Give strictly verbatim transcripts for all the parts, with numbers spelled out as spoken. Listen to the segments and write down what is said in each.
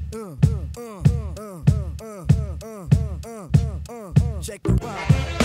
Uh, uh, uh, uh, uh, uh, uh, uh, uh, check the vibe.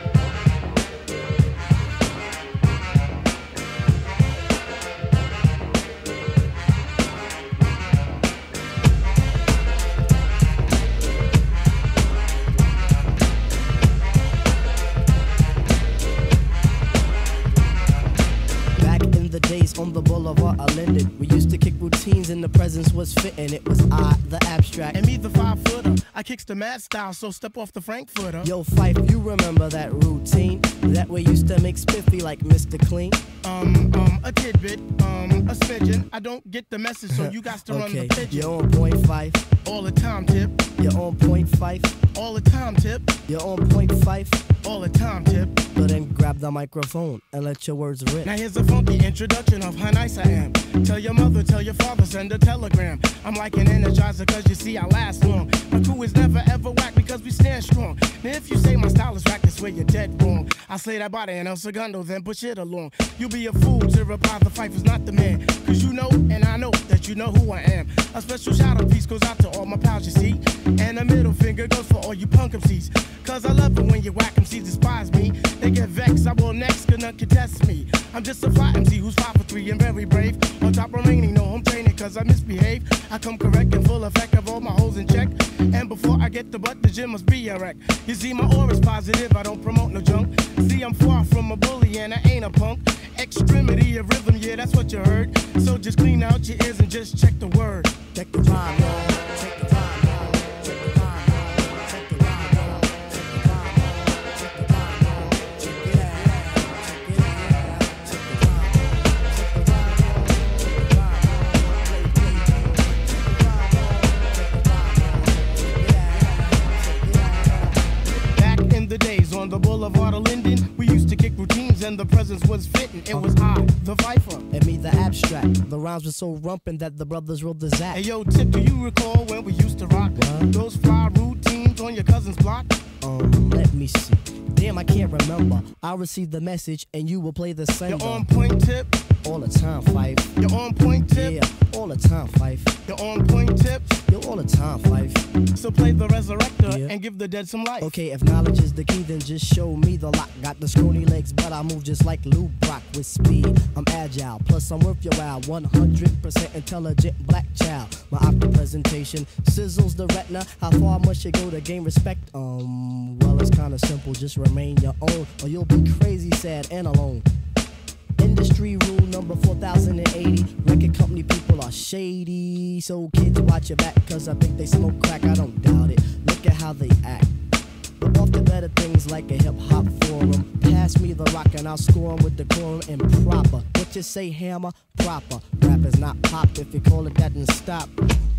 Days on the boulevard are Linden. We used to kick routines and the presence was fitting. It was I, the abstract. And me, the five footer. I kicks the mad style, so step off the Frankfurter. Yo, Fife, you remember that routine? That way used to make spiffy like Mister Clean. Um, um, a tidbit, um, a smidgen. I don't get the message, so you got to okay. run the pigeon. You're on point five. All the time, tip. You're on point five. All the time, tip. You're on point five. All the time, tip. So then grab the microphone and let your words rip. Now here's a funky introduction of how nice I am. Tell your mother, tell your father, send a telegram. I'm like an energizer cause you see I last long. My crew is never ever whack because we stand strong. Now if you say my style is whack, that's where you're dead wrong. I slay that body and El Segundo, then push it along. You'll be a fool to reply the fight is not the man. Cause you know and I know that you know who I am. A special shout out piece goes out to all my pals you see. And a middle finger goes for all you punk M Cs. Cause I love it when you whack M Cs despise me. They get vexed, I will next, cause none can test me. I'm just a fly M C who's five for three and very brave. On top remaining, no home training cause I misbehave. I come correct and full effect of all my hoes in check. And before I get the butt, the gym must be a wreck. You see my aura's positive, I don't promote no junk. See I'm far from a bully and I ain't a punk. Extremity of rhythm, yeah that's what you heard. So just clean out your ears and just check the word. Check the rhyme, y'all. Check the rhyme. The days on the boulevard of Linden, we used to kick routines and the presence was fitting. It was I, the Viper, and me, the abstract. The rhymes were so rumpin' that the brothers wrote the zap. Hey yo, Tip, do you recall when we used to rock what? Those fly routines on your cousin's block? Um, let me see. Damn, I can't remember. I'll receive the message and you will play the sender. You're on point, Tip. All the time, Fife. You're on point, Tip. Yeah, all the time, Fife. You're on point, Tip. You're all the time, Fife. So play the resurrector yeah. and give the dead some life. Okay, if knowledge is the key, then just show me the lock. Got the scrawny legs, but I move just like Lou Brock with speed. I'm agile, plus I'm worth your while. one hundred percent intelligent black child. My optic presentation sizzles the retina. How far must you go to gain respect? Um, well, it's kinda simple. Just remain your own, or you'll be crazy, sad, and alone. Industry rule number four thousand eighty. Record company people are shady. So kids watch your back, cause I think they smoke crack. I don't doubt it. Look at how they act. But off to better things like a hip hop forum. Pass me the rock and I'll score 'em with the quorum and proper. What you say, hammer? Proper. Rap is not pop. If you call it that, then stop.